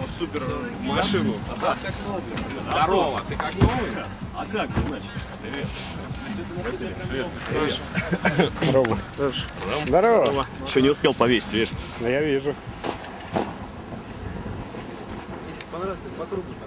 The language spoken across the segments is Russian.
супер машину. Да, как новый. Здорово, ты как новый? А как, значит? Привет. Саша. Здорово. Здорово. Еще не успел повесить, видишь? Да я вижу. Понравилось, по кругу так.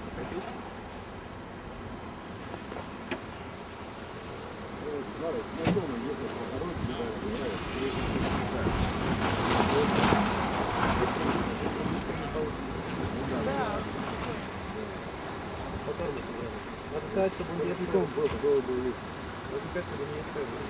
Надо сказать, чтобы он не языком был, было бы видно. Надо сказать, чтобы не языком был.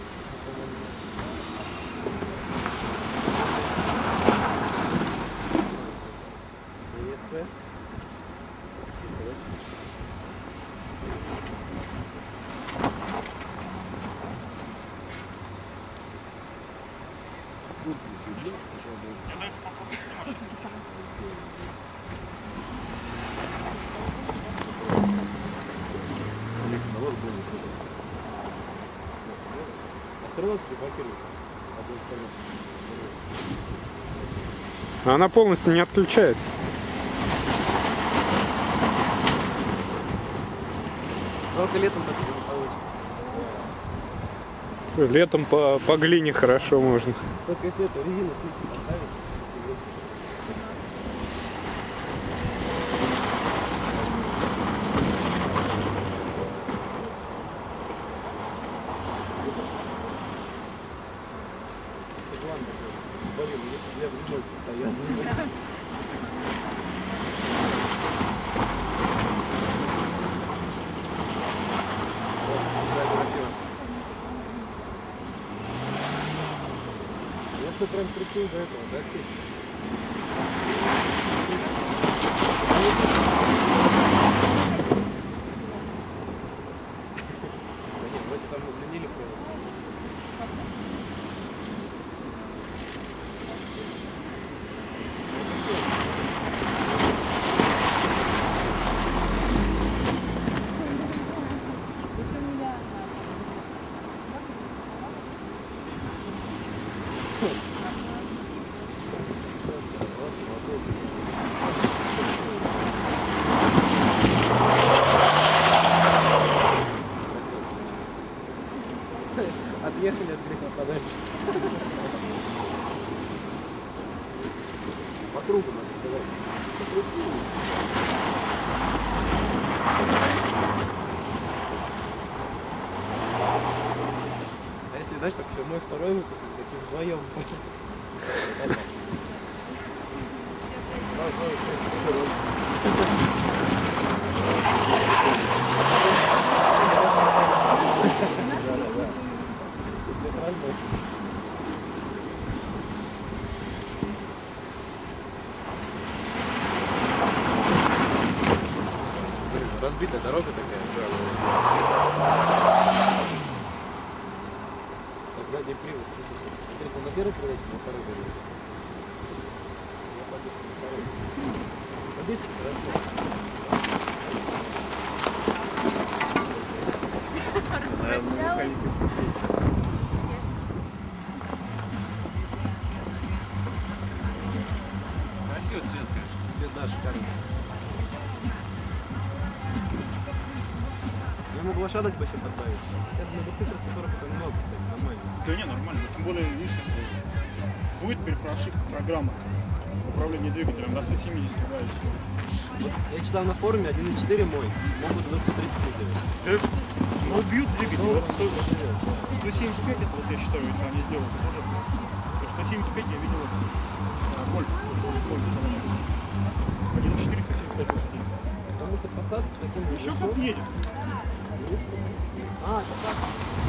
Она полностью не отключается. Только летом так не получится. Летом по глине хорошо можно. Только если эту резину слишком поставить. Я прям прикинь до этого, да, нет, вроде там удлинили провод. Отъехали от греха подальше. По кругу надо сказать. А если, знаешь, так еще мой второй выпуск, таким вдвоем. Разбитая дорога такая. Так, задний привод. Интересно, на первый привод, на второй привод. Я Распрощалась. Красивый цвет, конечно. Цвет наш шикарный. Я могу лошадок вообще подбавить. Это на мотоцикле 140 это много, кстати, нормально. Да не, нормально. Тем более, видишь, если будет перепрошивка программы управления двигателем до 170, да, и все. Вот я читал на форуме 1.4 мой, могут до 230 сделать. Ну, убьют двигатель. Вот 175 это вот я считаю, если они сделают, это уже плохо. Потому что 175 я видел Гольф. 1.4 175 лошадей. Потому что посадка таким... Еще как едет. А, это так.